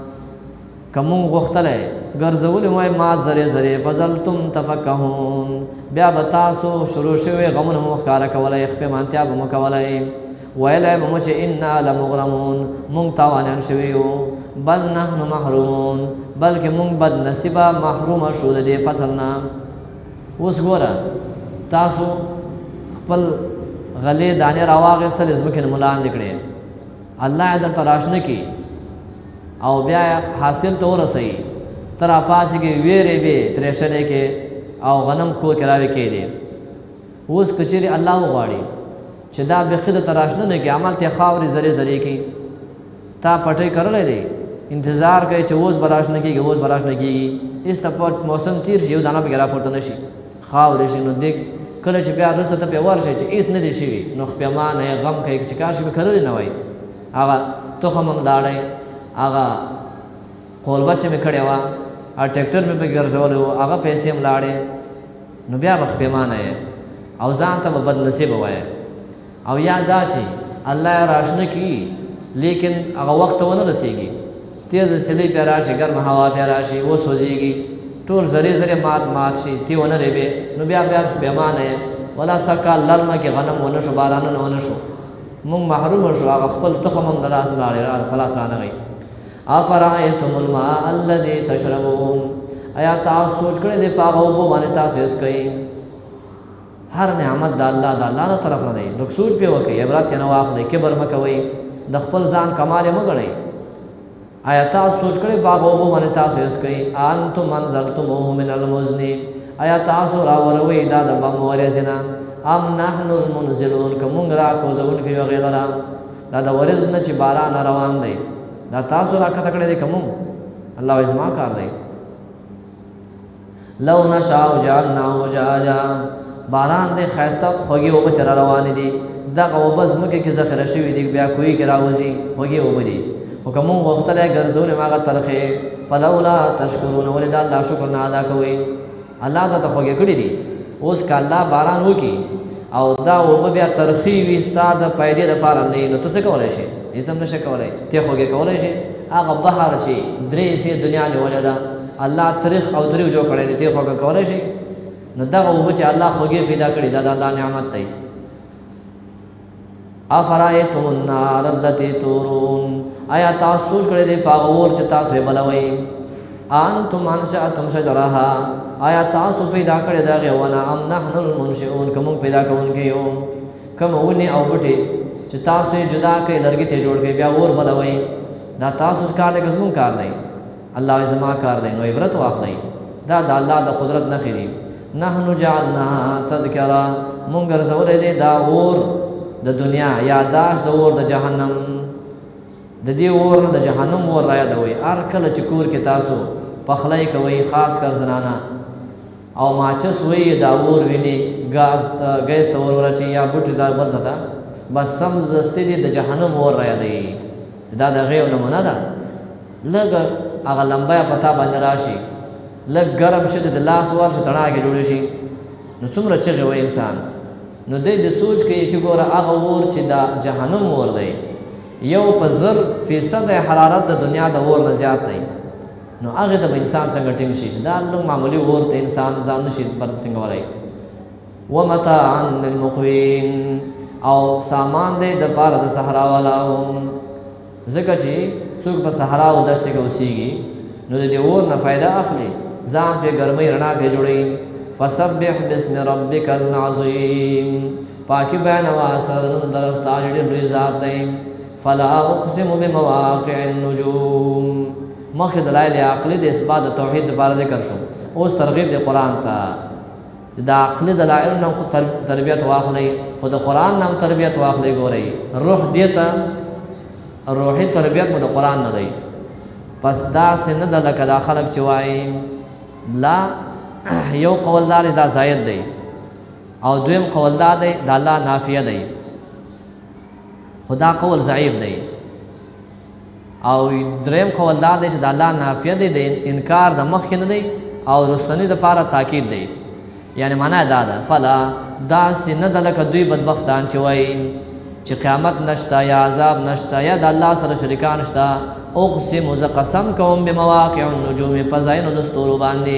که موږ غوښتلی ګرځولی وای مات زرې زرې فظلتم تفکهون بیا به تاسو شروع شوي غمونه مو ښکاره کولی خپېمانتیا به مو کولی ویلی به مو چې انا لمغرمون موږ تاوانیان شوي یو بل نحن محرومون بلکې موږ بد نصیبه محرومه شو د دې فصل نه اوس ګوره تاسو خپل غلې دانې راواغېستلې ځمکې نه مو لاندې کړې الله یې درته راشنه کړي او بیا حاصل ته ورسوي ته راپاڅېږې ویرې بې ترېشرې کې او غنم کور کې راوې کېدې اوس که چېرې الله وغواړي چې دا بیخي درته راشنه نه کړي عمل ته یې خاورې زرې زرې کړي تا پټۍ کرلی دی انتظار کوي چې اوس به راشنه کېږي اوس به راشنه کېږي هېڅ ته پټ موسم تېر شي یو دانه پکې راپورته نه شي خاورې شي نو دې کله چې بیا وروسته ته پرې ورشئ چې هېڅ نه دی شوي نو خپېمانه یې غم کوي چې کاش به کرلی نه وای هغه تخم هم لاړی هغه قولبه چې مې کړې وه او ټریکټر مې پکې ګرځولی و هغه پیسې هم لاړې نو بیا به خپېمانه یې او ځان ته به بدنصیبه وایې او یا دا چې الله یې راشنه کړي لیکن هغه وخت ته ونه رسېږي تیزه سیلۍ پرې راشي ګرمه هوا پرې راشي وسوځېږي ټول زرې زرې مات مات شي تی ونه ریبې نو بیا بیا خپېمانه یې ولا سږ کال للمه کې غنم ونه شو بارانونه ونه شو موږ محرومه شو هغه خپل تخم هم د لاس لاړې په لاس رانغی افرایتم الماء الذي تشربون آیا تاسو سوچ کړی دی په هغه اوبو باندې تاسو څښئ هر نعمت د الله د الله د طرف نه دی لږ سوچ پرې وکړئ عبرت یې نه واخلئ کبر مه کوئ د خپل ځان کمال یې مه ګڼئ آیا تاسو سوچ کړئ باغ اوبو باندې تاسو یې څکئ انتم انزلتموه من المزن آیا تاسو راوروئ دا د بم وریځ نه ام نحن المنزلون که موږ راکوزونکي یو هغې لره دا د وریځ نه چې باران روان دی دا تاسو راکښته کړی دی که موږ الله وایي زما کار دی لو نشاء جعلناه جاجا باران دی ښایسته خوږې اوبه ترې روانې دي دغه اوبه ځمکې کې ذخیره شوي دي بیا کوهي کې راوځي خوږې اوبه دي خو که مونږ غوښتلی ګرځولې م هغه ترخې فلولا تشکرون ولې د الله شکر نه ادا کوئ الله ته ته خوږې کړي دي اوس که الله باران وکړي او دا اوبه بیا ترخې وي ستا د پیدې دپاره نه نو ته څه کولی شې هېڅ هم نه شې کولی ته خوږې کولی شې هغه بحر چې درې حصې دنیا نیولې ده الله تریخ او تریو جوړ کړی دی ته خوږه کولی شې نو دغه اوبه چې الله خوږې پیدا کړي دا د الله نعمت دی افرایتم النار التي تورون آیا تاسو سوچ کړی دی په هغه اور چې تاسو یې بلوئ انتم انشأتم شجرها آیا تاسو پیدا کړی د هغې ونه ام نحن المنشئون که موږ پیدا کوونکي یو کومه ونې او بوټې چې تاسو یې جدا کړئ لرګي ته جوړ کړئ بیا اور بلوئ دا تاسو کار دی که زموږ کار دی الله وایي زما کار دی نو عبرت واخلئ دا د الله د قدرت نښې دي نحن جعلناها تذکره مونږ ګرځولی دی دا اور د دنیا یاداشت د اور د جهنم د دې اور نه د جهنم اور را یادوئ هر کله چې کور کې تاسو پخلی کوئ خاص کر زنانه او ماچس وی دا اور ویني ګاز ګیس ته اور ورچي یا بوټي دا بل ته بس سمزدستي دي د جهنم اور را یادوي دا د هغې یو نمونه ده لږ هغه لمبه په تا باندې راشي لږ ګرم شي د لاس ورشي تڼاکې جوړې شي نو څومره چغې وایي انسان نو دی د سوچ کوي چې ګوره هغه اور چې د جهنم اور دی یو په زر فیصد حرارت د دنیا د اور نه زیات دی نو هغې ته به انسان څنګه ټینګ شي چې دا لږ معمولي اور ته انسان ځان نشي ټینګولی ومتاعا للمقوین او سامان دی د پاره د صحرا والاو ځکه چې څوک په صحرا او دښتې کې اوسېږي نو د دې اور نه فایده اخلي ځان پرې ګرمۍ رڼا پرې جوړوي فسبح باسم ربک العظیم پاکي بیانوه سره د نوم در ستا چې ډېر لوی ذات دی فلا اقسم بمواقع النجوم مخکې دلایل عقلي د اثبات د توحید لپاره ذکر شو اوس ترغیب د قرآن ته چې د عقلي دلایلو نه هم تربیت واخلئ خو د قرآن نه هم تربیت واخلئ ګورئ روح دې ته روحي تربیت مو د قرآن نه دی پس داسې نه ده لکه دا خلک چې وایي لا یو قولدار دا زاید دی او دویم قولدار دی دا الله نافیه دی خو دا قول ضعیف دی او دریم قولدار دی چې د الله نافیه دی د انکار د مخکې نه دی او رستنی دپاره تاکید دی یعنی معنا دا ده فلا داسې نه ده لکه دوی بدبختان چې وایي چې قیامت نشته یا عذاب نشته یا د الله سره شریکان شته اقسم زه قسم کوم بمواقع النجوم په ځایونو د ستورو باندې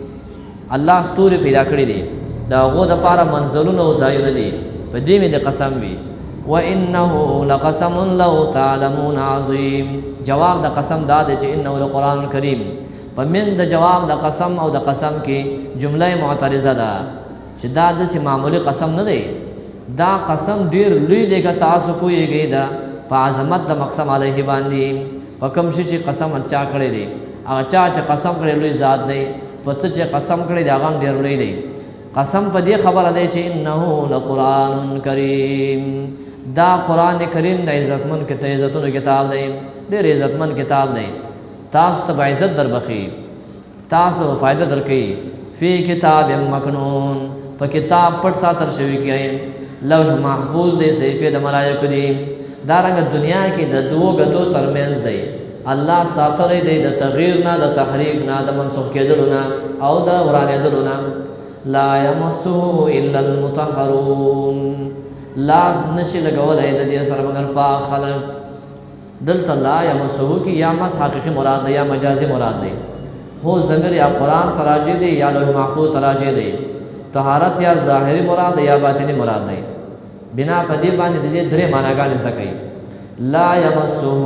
الله ستوري پیدا کړي دي د هغو دپاره منزلونه او ځایونه دي په دې مې د قسم وي وانه لقسم لو تعلمون عظیم جواب د قسم دا دی چې انه لقرآن کریم په من د جواب د قسم او د قسم کې جمله معترضه ده چې دا داسې معمولي قسم نه دی دا قسم ډیر لوی دی که تاسو پوهیږئ دا په عظمت د مقسم علیه باندې په کوم شي چې قسم چا کړی دی هغه چا چې قسم کړی لوی ذات دی په څه چې قسم کړی دی هغه هم ډېر لوی دی قسم په دې خبره دی چې انه لقرآن کریم دا قرآن کریم د عزتمن د عزتونو کتاب دی ډېر عزتمن کتاب دی تاسو ته به عزت در بخي تاسو فایده درکوي فی کتاب مکنون په کتاب پټ ساتل شوي کې لوح محفوظ دی صحیفې د ملایکو دي دارنګه دنیا کې د دوو ګتو ترمنځ دی الله ساتلی دی د تغییر نه د تحریف نه د منسوخ کېدلو نه او د ورانېدلو نه لا یمسه الا المطهرون لاس نشي لګولی د دې سره مګر پاک خلک دلته لا یمسه کې یا مس حقیقي مراد دی یا مجازي مراد دی هو ضمیر یا قرآن ته راجع دی یا لوح محفوظ ته راجع دی طهارت یا ظاهري مراد یا باطني مراد دی بنا په دې باندې د دې درې معناګانې زده کوي لا یمسه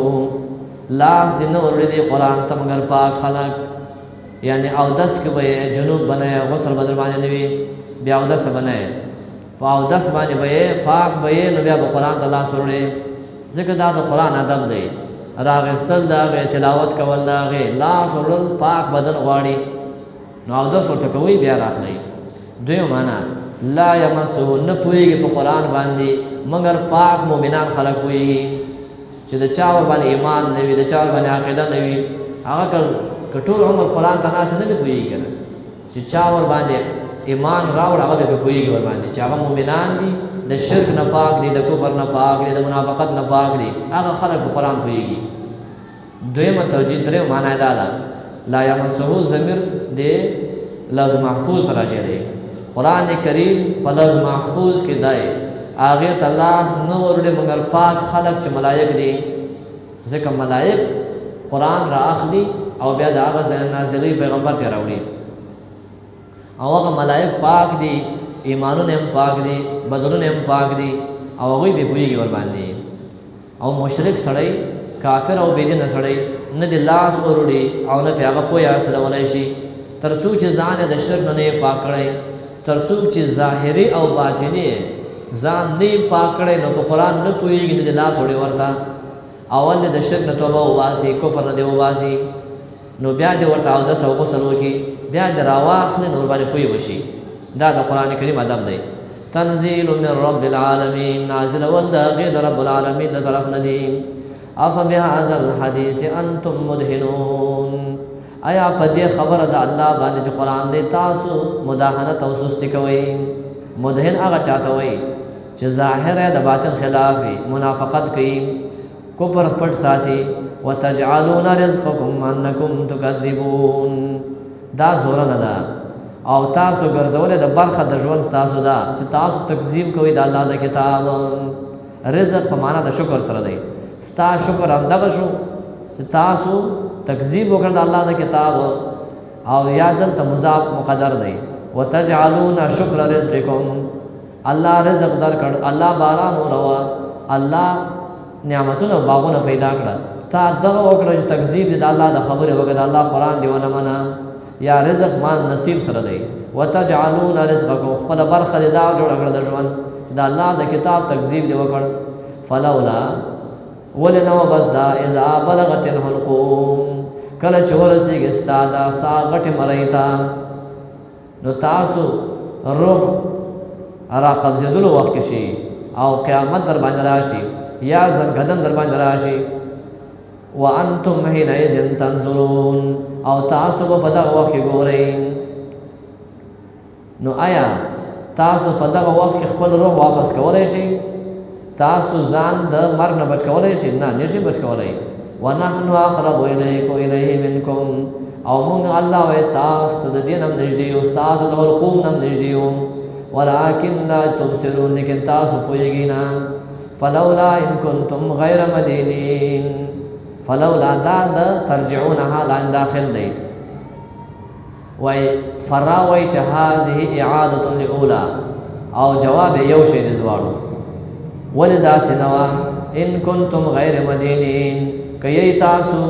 لاس دې نه ورړي قرآن ته مګر پاک خلک یعنی اودس کې به جنوب بنای غسل بدل باندې نه وي بیا اودس بنای په اودس باندې به پاک به نو بیا به قرآن ته لاس ورړي ځکه دا د قرآن ادب دی راغستل د هغې تلاوت کول د هغې لاس وړل پاک بدن غواړي نو اودس ورته کوئ بیا راخلئ. دویم معنا لا یمسه نه پوهېږي په قرآن باندې مګر پاک مؤمنان خلک پوهېږي چې د چا ور باندې ایمان نه وي د چا ور باندې عقیده نه وي هغه که ټول عمر قرآن ته ناست نه به پوهېږي که نه چې چا ور باندې ایمان راوړ هغه به پرې پوهېږي ور باندې چې هغه مؤمنان دي د شرک نه پاک دي د کفر نه پاک دي د منافقت نه پاک دي هغه خلک په قرآن پوهېږي. دویمه توجیه درېم معنا یې دا ده لا یمسه ضمیر د لوح محفوظ ته راجع دی. قرآن کریم په لوح محفوظ کې دی هغې ته لاس نه وروړي مګر پاک خلک چې ملایک دي ځکه ملایک قرآن را اخلي او بیا د هغه ځای نازلوي پیغمبر ته راوړي او هغه ملایک پاک دي ایمانونه هم پاک دي بدنونه هم پاک دي او هغوی بې پوهېږي ورباندې او مشرک سړی کافر او بېدینه سړی نه د لاس وروړي او نه پې هغه پوهه حاصلولی شي تر څو چې ځان یې د شرک نه نه یې پاک کړی تر څو چې ظاهري او باطني ځان نه یې پاک کړی نو په قرآن نه پوهېږي نه د لاس وړي ورته اول دې د شرک نه توبه وباسي کفر نه دې وباسي نو بیا دې ورته اودس او غسل وکړي بیا دې راواخلي نو ورباندې پوه وشي. دا د قرآن کریم ادب دی. تنزیل من رب العالمین نازل ول د هغې د رب العالمین د طرف نه دي. افبهذا الحدیث انتم مدهنون آیا په دې خبره د الله باندې چې قرآن دی تاسو مداهنت او سستی کوئ. مدهن هغه چاته وایي چې ظاهر د باطن خلاف وي منافقت کوي کفر پټ ساتي وتجعلون رزقکم انکم تکذبون دا زوره نه ده او تاسو ګرځولې د برخه د ژوند ستاسو ده چې تاسو تکذیب کوئ د الله د کتاب. رزق په معنا د شکر سره دی ستا شکر همدغه شو چې تاسو تکذیب وکړ د الله د کتاب او یا دلته مضاف مقدر دی وتجعلون شکر رزقکم الله رزق درکړ الله باران وروا الله نعمتونه باغونه پیدا کړه تا دغه وکړه چې تکذیب د الله د خبرې وکړه د الله قرآن دی ونه منه یا رزق مان نصیب سره دی وتجعلون رزقکم خپله برخه دې دا جوړه کړه د ژوند د الله د کتاب تکذیب دې وکړ. فلولا ولې نه وه بس دا اذا بلغت الحلقوم کله چې ورسېږي ستا دا سا غټې مرۍ ته نو تاسو روح را قبضېدلو وخت کې شي او قیامت در باندې راشي یا زنګدن در باندې راشي وانتم حینئذ تنظرون او تاسو به په دغه وخت کې ګورئ. نو آیا تاسو په دغه وخت کې خپل روح واپس کولی شئ تاسو ځان د مرګ نه بچ کولی شئ نه نشئ بچ کولی. ونحن اقرب الیکم الیه منکم او مونږ الله وایي تاسو ته د دې نه هم نږدې یو ستاسو د حلقوم نه هم نږدې یو ولکن لا تبصرون لیکن تاسو پوهېږئ نه. فلولا ان کنتم غیر مدینین فلولا دا د ترجعونها لاندې داخل دی وای فرا وای چې هذه اعاده الاولى او جواب یو شی د دواړو ولې داسې نه وه ان کنتم غیر مدینین که یی تاسو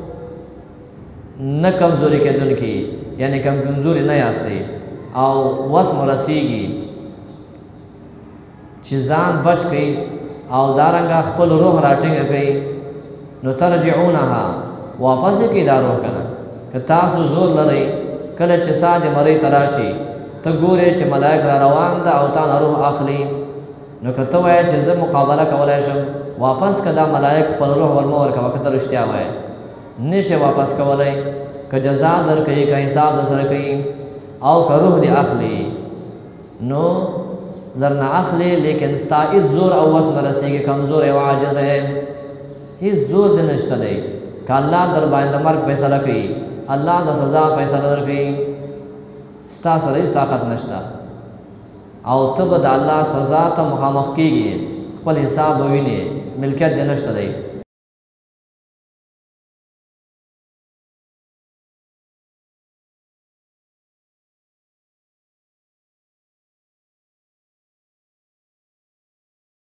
نه کمزوري کېدونکي یعنی کمزوري نه یاستئ او وس مو رسیږي چې ځان بچ کړئ او دارنګه خپل روح راټینګه کړئ نو ترجعونها واپس یې کړئ دا روح که نه که تاسو زور لرئ کله چې سا د مرۍ ته راشي ته ګورې چې ملایک را روان ده او تا نه روح اخلي نو که ته وایې چې زه مقابله کولی شم واپس که دا ملایک خپل روح ور مه ورکوه که ته رښتیا وایې نشئ واپس کولی که جزا در کوي که حساب در سره کوي او که روح دې اخلي نو در نه اخلي لیکن ستا هېڅ زور او وس نه رسېږي کمزور او عاجز یې هېڅ زور دې نشته دی که الله در باندې د مرګ فیصله کوي الله د سزا فیصله در کوي ستا سره هېڅ طاقت نشته او ته به د الله سزا ته مخامخ کېږي خپل حساب به وینې ملکیت دې نشته دی